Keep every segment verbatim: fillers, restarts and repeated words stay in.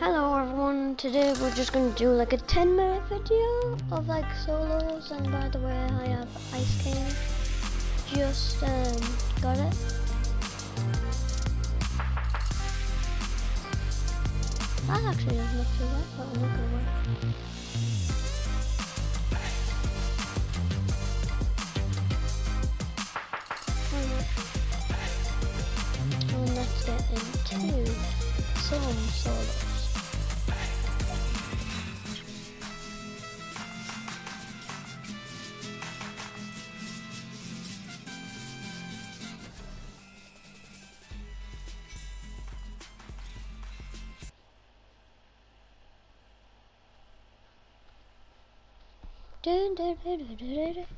Hello everyone, today we're just going to do like a ten minute video of like solos, and by the way I have Ice King, just um, got it. That actually doesn't look too bad, but I'm not going to work. And let's get into some solos. Dun, dun, dun, dun, dun, dun.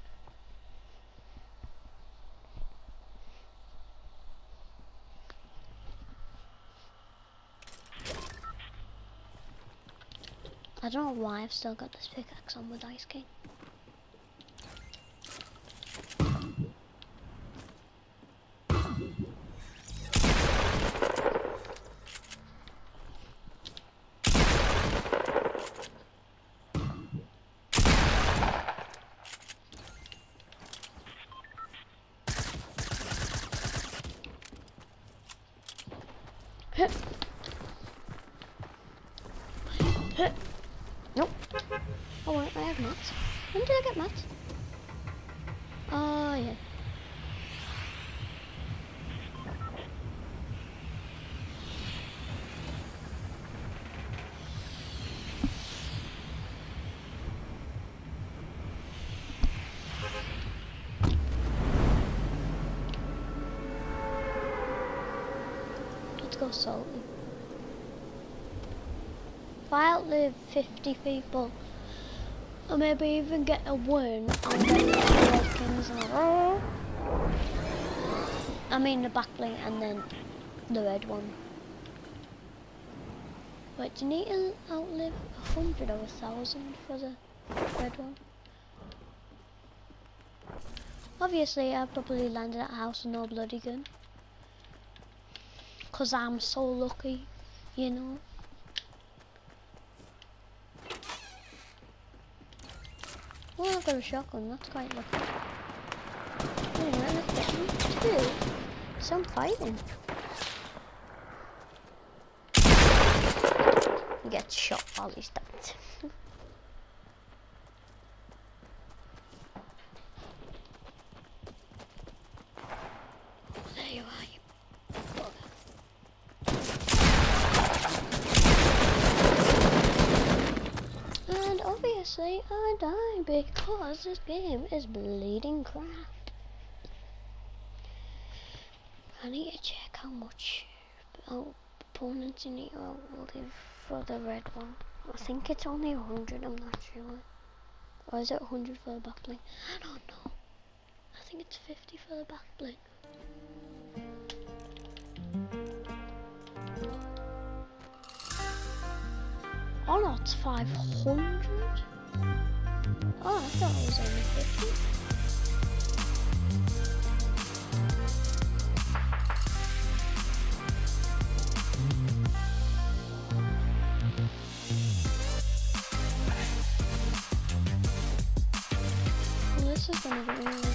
I don't know why I've still got this pickaxe on with Ice King. Hit. Hit. Nope. Oh wait, I have mats. When did I get mats? Oh yeah. Let's go salty. If I outlive fifty people, or maybe even get a win, I'll get the Red Kings in a row. I mean the back bling and then the red one. Wait, do you need to outlive a hundred or a thousand for the red one? Obviously I probably landed at a house with no bloody gun. Cause I'm so lucky, you know. Well, I've got a shotgun, that's quite lucky. Anyway, let's get into some fighting. He gets shot while he's dead. There you are, you bugger. And obviously I die because this game is bleeding crap. I need to check how much oh, opponents you need to outlive for the red one. I think it's only a hundred, I'm not sure. Or is it a hundred for the back bling? I don't know. I think it's fifty for the back bling. Oh no, it's five hundred? Oh, I thought it was only fifty. Well, this is gonna be really good.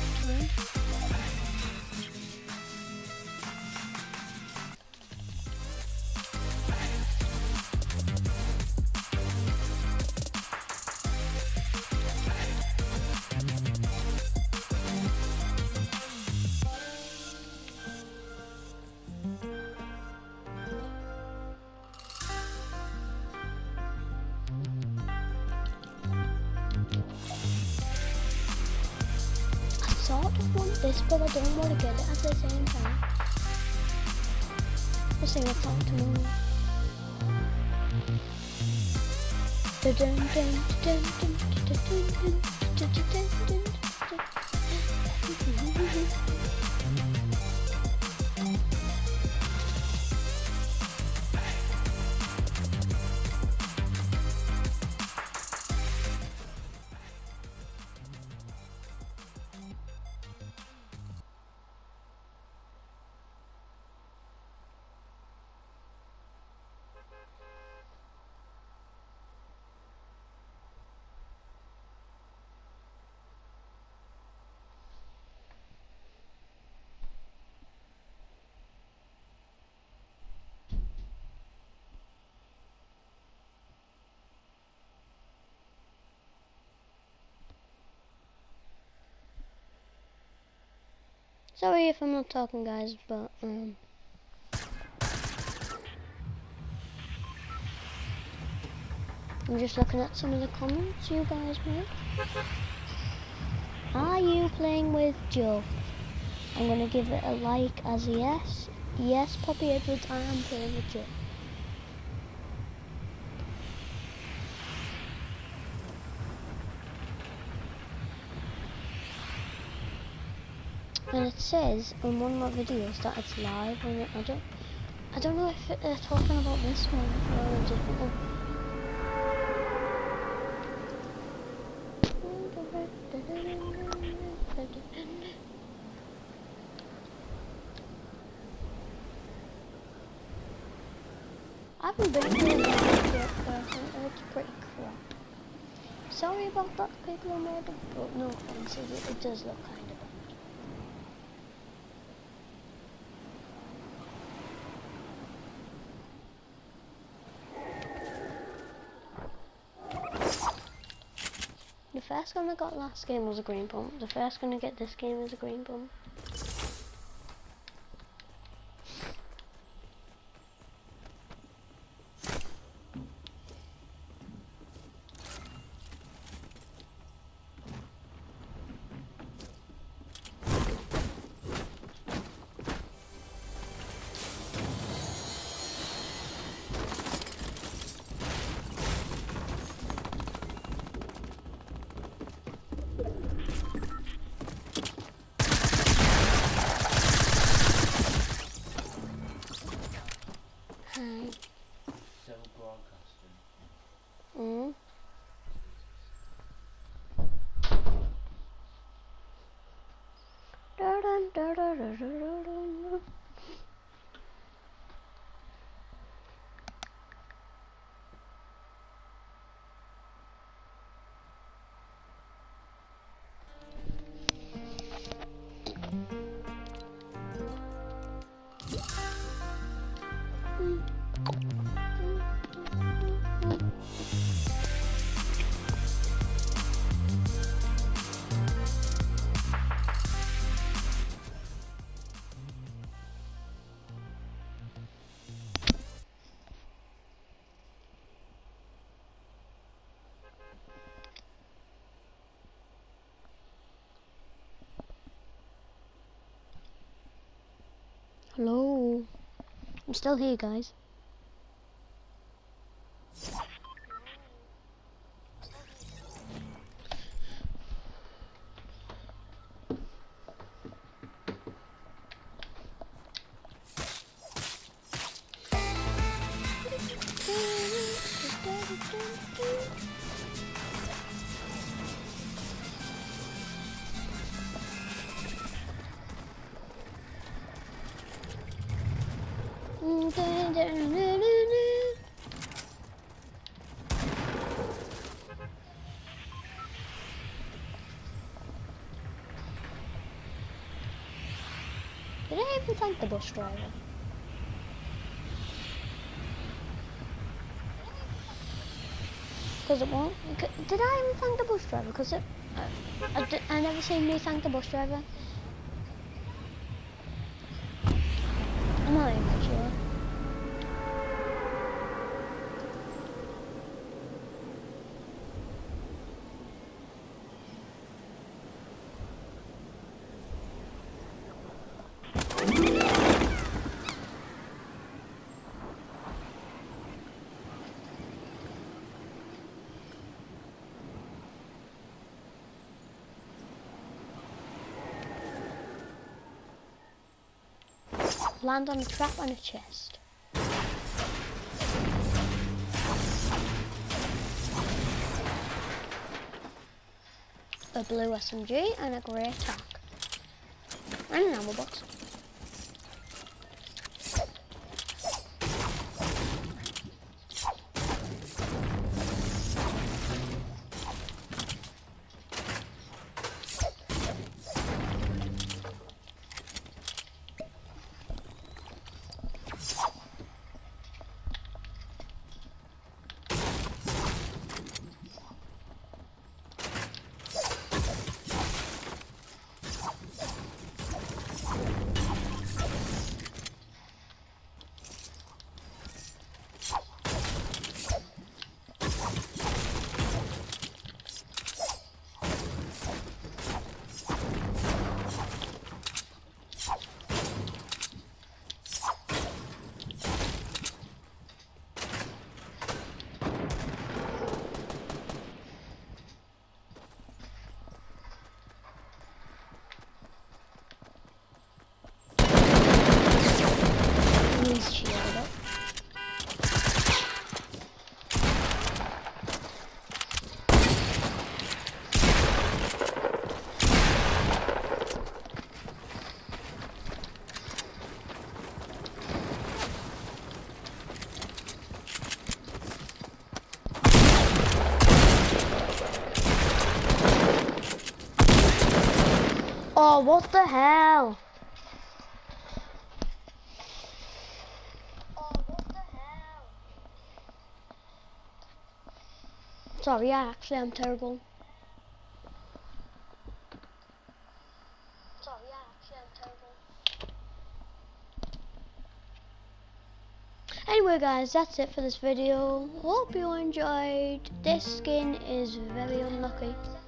I sort of want this, but I don't want to get it at the same time. We'll see what's on tomorrow. Dun dun dun dun dun dun dun dun dun dun. Sorry if I'm not talking, guys, but um, I'm just looking at some of the comments you guys made. Are you playing with Joe? I'm gonna give it a like as a yes. Yes, Poppy Edwards, I am playing with Joe. And it says on one of my videos that it's live, and I don't, I don't know if they're talking about this one or a different one. I haven't been playing that yet, but I think it's pretty crap. Sorry about that, people on Reddit, but no offense, it, it does look kind of bad. The first gun I got last game was a green pump. The first gun I get this game is a green pump. So broadcasting. Mm. Hello. I'm still here, guys. Did I even thank the bus driver? Because it won't. Did I even thank the bus driver? Because it, uh, I, d I never seen me thank the bus driver. I'm not even sure. Land on a trap and a chest. A blue S M G and a grey tank. And an ammo box. Oh, what the hell? Oh, what the hell? Sorry, yeah, actually I'm terrible. Sorry, yeah, actually I'm terrible. Anyway guys, that's it for this video. Hope you enjoyed. This skin is very unlucky.